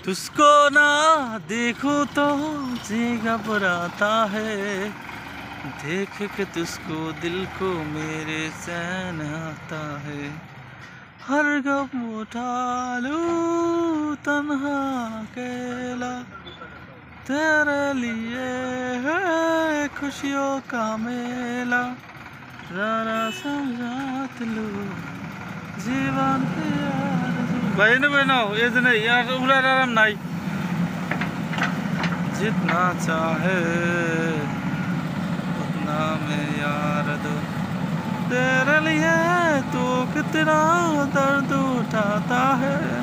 तुझको ना देखूं तो जी घबराता है, देख के तुझको दिल को मेरे चैन आता है। हर गम उठा लूं तन्हा अकेला, तेरे लिए है खुशियों का मेला, जरा समझात लूं जीवन के बहन बहनो ये नहीं यार उड़ार आराम नहीं। जितना चाहे उतना मैं यार दो तेरे लिए, तो कितना दर्द उठाता है।